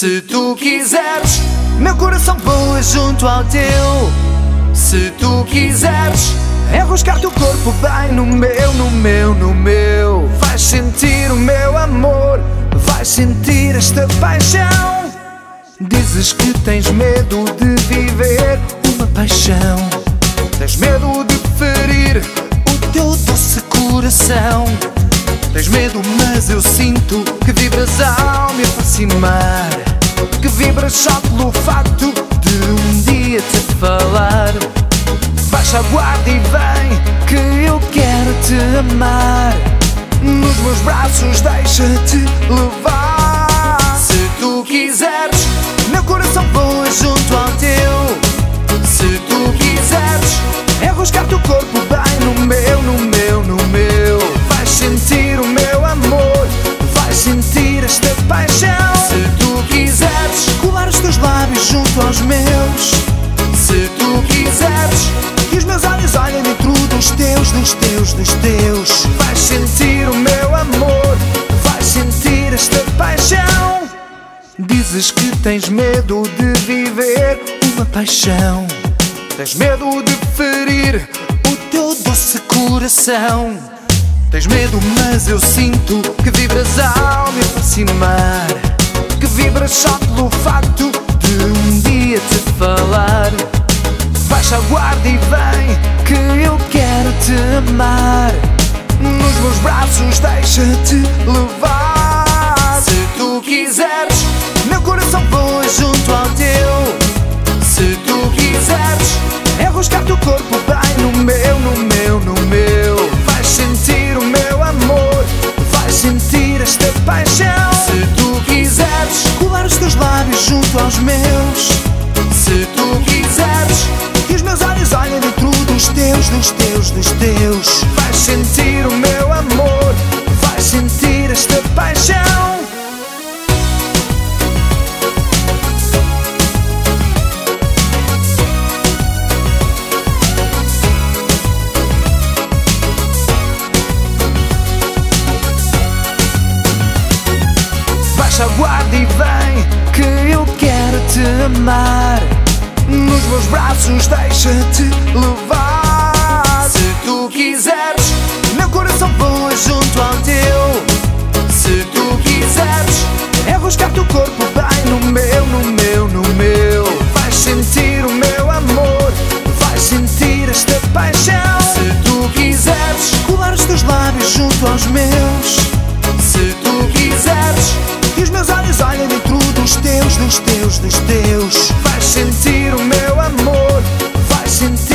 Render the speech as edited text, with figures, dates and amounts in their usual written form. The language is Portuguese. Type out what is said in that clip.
Se tu quiseres, meu coração voa junto ao teu. Se tu quiseres, enroscar-te o corpo bem no meu, no meu, no meu. Vais sentir o meu amor, vais sentir esta paixão. Dizes que tens medo de viver uma paixão. Tens medo de ferir o teu doce coração. Tens medo, mas eu sinto que vibras ao me aproximar. Que vibras só pelo facto de um dia te falar. Baixa a guarda e vem, que eu quero te amar. Nos meus braços deixa-te levar. Se tu quiseres, meu coração voa junto ao teu. Se tu quiseres, enroscar-te o corpo bem no meu, no meu, no meu. Vais sentir o meu amor, vais sentir esta paixão. Se tu quiseres, colar os teus lábios junto aos meus. Se tu quiseres, que os meus olhos olhem dentro dos teus, dos teus, dos teus. Vais sentir o meu amor, vais sentir esta paixão. Dizes que tens medo de viver uma paixão. Tens medo de ferir o teu doce coração. Tens medo, mas eu sinto que vibras ao me aproximar. Que vibras só pelo facto de um dia te falar. Baixa a guarda e vem, que eu quero te amar. Nos meus braços deixa-te levar. Se tu quiseres, meu coração voa junto ao teu. Se tu quiseres, enroscar-te o corpo bem no meu, no meu, no meu. Vais sentir o meu amor, vais sentir esta paixão. Se tu quiseres, colar os teus lábios junto aos meus. Se tu quiseres, que os meus olhos olhem dentro dos teus, dos teus, dos teus. Vais sentir o meu amor, vais sentir esta paixão. Baixa a guarda e vem, que eu quero te amar. Nos meus braços deixa-te levar. Se tu quiseres, meu coração voa junto ao teu. Se tu quiseres, enroscar-te o corpo bem no meu, no meu, no meu. Vais sentir o meu amor, vais sentir esta paixão. Se tu quiseres, colar os teus lábios junto aos meus. Se tu quiseres, que os meus olhos olhem dentro dos teus, dos teus, dos teus. Vais sentir o meu amor, vais sentir